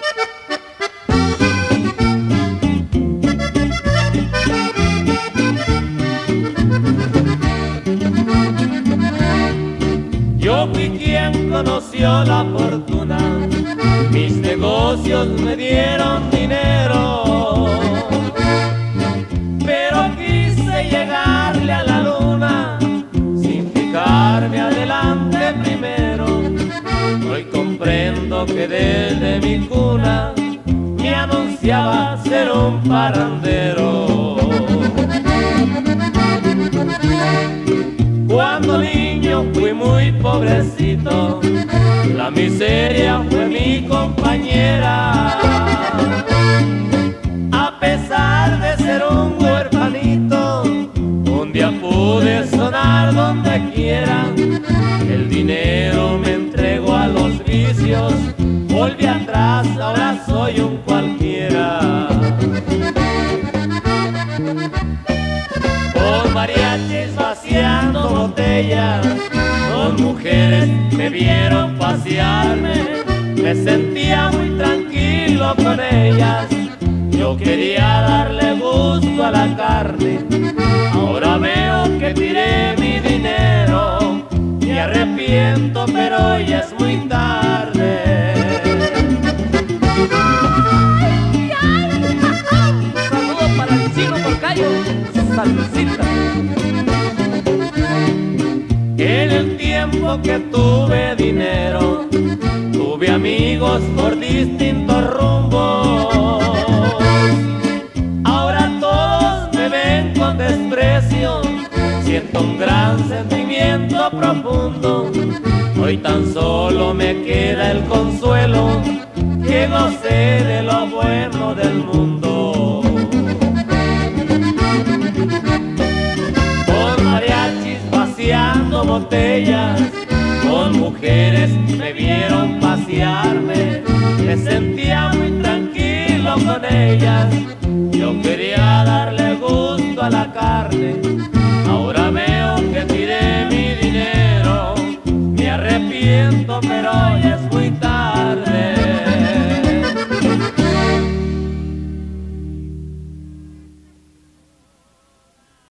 Yo fui quien conoció la fortuna, mis negocios me dieron dinero, pero quise llegarle a la luna sin fijarme adelante primero. Hoy comprendo que desde mi cuna me anunciaba ser un parrandero. Cuando niño fui muy pobrecito, la miseria fue mi compañera. A pesar de ser un huerfanito, un día pude sonar donde quiera. El dinero me entregó a los vicios, volví atrás, ahora soy un cualquiera. Con mariachis vaciando botellas, dos mujeres me vieron pasearme, me sentía muy tranquilo con ellas. Yo quería darle gusto a la carne, ahora veo que tiré mi dinero. Me arrepiento, pero ya es muy tarde. Saludos para el chino Porcayo, saludcita. En el tiempo que tuve dinero, tuve amigos por distintos rumbos. Ahora todos me ven con desprecio, siento un gran sentimiento profundo. Hoy tan solo me queda el consuelo que gocé de lo bueno del mundo. Con mariachis vaciando botellas, con mujeres me vieron pasearme, me sentía muy tranquilo con ellas. Yo quería darle gusto a la carne, ahora veo que tiré mi dinero. Me arrepiento, pero ya es muy tarde.